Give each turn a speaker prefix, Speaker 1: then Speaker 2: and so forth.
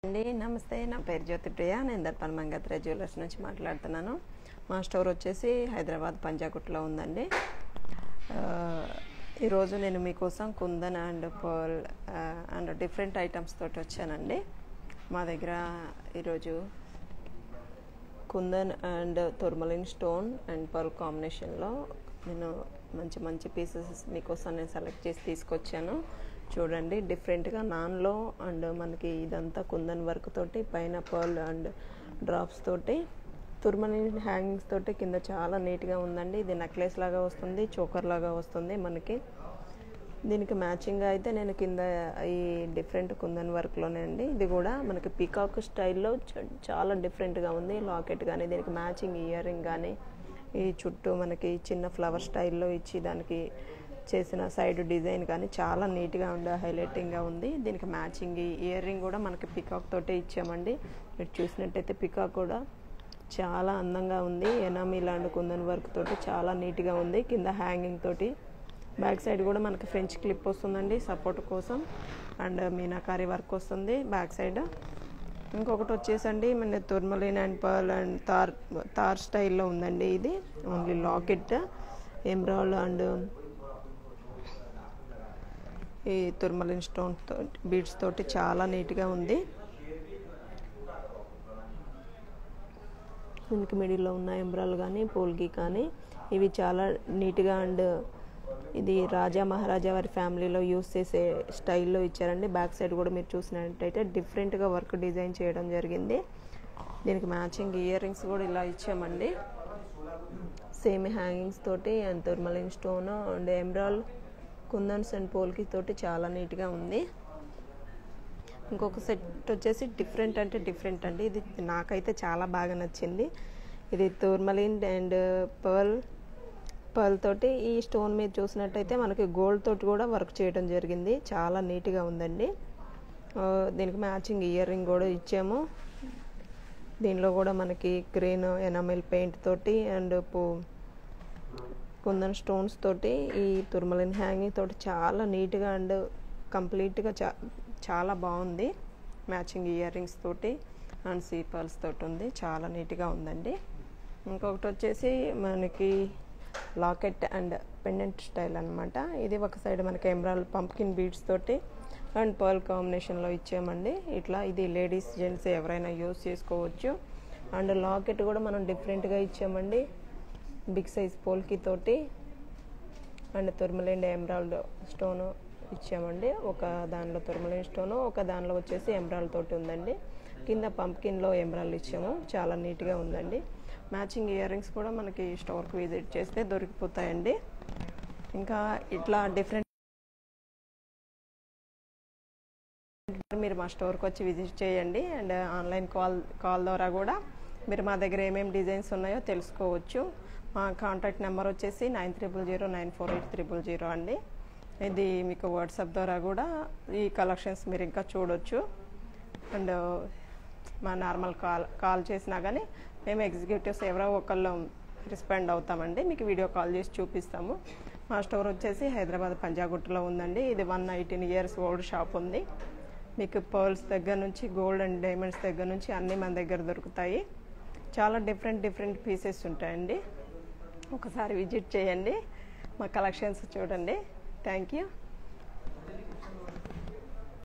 Speaker 1: నమస్తే, నా పేరు జ్యోతిప్రియ. నేను దర్పణ మంగత్రాయ్ జ్యువెలర్స్ నుంచి మాట్లాడుతున్నాను. మా స్టోర్ వచ్చేసి హైదరాబాద్ పంజాగుట్టలో ఉందండి. ఈరోజు నేను మీకోసం kundan and pearl and different items తోటి వచ్చానండి. మా దగ్గర ఈరోజు kundan and tourmaline stone and pearl కాంబినేషన్లో నేను మంచి మంచి పీసెస్ మీకోసం నేను సెలెక్ట్ చేసి తీసుకొచ్చాను. చూడండి, డిఫరెంట్గా నాన్లో అండ్ మనకి ఇదంతా కుందన్ వర్క్ తోటి, పైన పర్ల్ అండ్ డ్రాప్స్ తోటి, టూర్మలిన్ హ్యాంగింగ్స్ తోటి కింద చాలా నీట్గా ఉందండి. ఇది నెక్లెస్ లాగా వస్తుంది, చోకర్ లాగా వస్తుంది మనకి. దీనికి మ్యాచింగ్గా అయితే నేను కింద ఈ డిఫరెంట్ కుందన్ వర్క్లోనే అండి. ఇది కూడా మనకి పీకాక్ స్టైల్లో చాలా డిఫరెంట్గా ఉంది. లాకెట్ కానీ, దీనికి మ్యాచింగ్ ఇయర్ రింగ్ కానీ, ఈ చుట్టూ మనకి చిన్న ఫ్లవర్ స్టైల్లో ఇచ్చి దానికి చేసిన సైడ్ డిజైన్ కానీ చాలా నీట్గా ఉండే హైలైటింగ్గా ఉంది. దీనికి మ్యాచింగ్ ఇయర్ రింగ్ కూడా మనకి పికాక్ తోటే ఇచ్చామండి. మీరు చూసినట్టయితే పికాక్ కూడా చాలా అందంగా ఉంది. ఎనామిల్ అండ్ కుందన్ వర్క్ తోటి చాలా నీట్గా ఉంది. కింద హ్యాంగింగ్ తోటి బ్యాక్ సైడ్ కూడా మనకి ఫ్రెంచ్ క్లిప్ వస్తుందండి సపోర్ట్ కోసం, అండ్ మీనాకారి వర్క్ వస్తుంది బ్యాక్ సైడ్. ఇంకొకటి వచ్చేసండి మన టూర్మలిన్ అండ్ పర్ల్ అండ్ తార్ స్టైల్లో ఉందండి. ఇది ఓన్లీ లాకెట్, ఎమరాల్డ్ అండ్ ఈ టూర్మలిన్ స్టోన్ బీడ్స్ తోటి చాలా నీట్గా ఉంది. దీనికి మిడిల్లో ఉన్న ఎమరాల్డ్ కానీ, పోల్కి కానీ ఇవి చాలా నీట్గా అండ్ ఇది రాజా మహారాజా వారి ఫ్యామిలీలో యూస్ చేసే స్టైల్లో ఇచ్చారండి. బ్యాక్ సైడ్ కూడా మీరు చూసినట్టయితే డిఫరెంట్గా వర్క్ డిజైన్ చేయడం జరిగింది. దీనికి మ్యాచింగ్ ఇయర్ రింగ్స్ కూడా ఇలా ఇచ్చామండి. సేమ్ హ్యాంగింగ్స్ తోటి and tourmaline stone and emerald, kundans and polki తోటి చాలా నీట్గా ఉంది. ఇంకొక సెట్ వచ్చేసి డిఫరెంట్ అంటే డిఫరెంట్ అండి. ఇది నాకైతే చాలా బాగా నచ్చింది. ఇది టూర్మలిన్ అండ్ పర్ల్ తోటి ఈ స్టోన్ మీద చూసినట్టయితే మనకి గోల్డ్ తోటి కూడా వర్క్ చేయడం జరిగింది. చాలా నీట్గా ఉందండి. దీనికి మ్యాచింగ్ ఇయర్ రింగ్ కూడా ఇచ్చాము. దీనిలో కూడా మనకి గ్రీన్ ఎనామిల్ పెయింట్ తోటి అండ్ కుందన్ స్టోన్స్ తోటి ఈ టూర్మలిన్ హ్యాంగింగ్ తోటి చాలా నీట్గా అండ్ కంప్లీట్గా చాలా బాగుంది. మ్యాచింగ్ ఇయర్ రింగ్స్ తోటి అండ్ సీ పర్ల్స్ తోటి ఉంది. చాలా నీట్గా ఉందండి. ఇంకొకటి వచ్చేసి మనకి లాకెట్ అండ్ పెండెంట్ స్టైల్ అనమాట. ఇది ఒక సైడ్ మనకి ఎమరాల్డ్ పంప్కిన్ బీడ్స్ తోటి అండ్ పర్ల్ కాంబినేషన్లో ఇచ్చామండి. ఇట్లా ఇది లేడీస్ జెంట్స్ ఎవరైనా యూస్ చేసుకోవచ్చు. అండ్ లాకెట్ కూడా మనం డిఫరెంట్గా ఇచ్చామండి. బిగ్ సైజ్ పోల్కి తోటి అండ్ టూర్మలిన్ ఎమరాల్డ్ స్టోను ఇచ్చామండి. ఒక దానిలో టూర్మలిన్ స్టోను, ఒక దానిలో వచ్చేసి ఎమరాల్డ్ తోటి ఉందండి. కింద పంప్కిన్లో ఎమరాల్డ్ ఇచ్చాము. చాలా నీట్గా ఉందండి. మ్యాచింగ్ ఇయర్ రింగ్స్ కూడా మనకి స్టోర్కి విజిట్ చేస్తే దొరికిపోతాయండి. ఇంకా ఇట్లా డిఫరెంట్ మీరు మా స్టోర్కి వచ్చి విజిట్ చేయండి. అండ్ ఆన్లైన్ కాల్ ద్వారా కూడా మీరు మా దగ్గర ఏమేమి డిజైన్స్ ఉన్నాయో తెలుసుకోవచ్చు. మా కాంటాక్ట్ నెంబర్ వచ్చేసి 90094800 అండి. ఇది మీకు వాట్సాప్ ద్వారా కూడా ఈ కలెక్షన్స్ మీరు ఇంకా చూడొచ్చు. అండ్ మా నార్మల్ కాల్ చేసినా కానీ మేము ఎగ్జిక్యూటివ్స్ ఎవరో ఒకళ్ళు రెస్పాండ్ అవుతామండి. మీకు వీడియో కాల్ చేసి చూపిస్తాము. మా స్టోర్ వచ్చేసి హైదరాబాద్ పంజాగుట్టలో ఉందండి. ఇది 118 ఇయర్స్ ఓల్డ్ షాప్ ఉంది. మీకు పర్ల్స్ దగ్గర నుంచి గోల్డ్ అండ్ డైమండ్స్ దగ్గర నుంచి అన్నీ మన దగ్గర దొరుకుతాయి. చాలా డిఫరెంట్ పీసెస్ ఉంటాయండి. ఒకసారి విజిట్ చేయండి, మా కలెక్షన్స్ చూడండి. Thank you.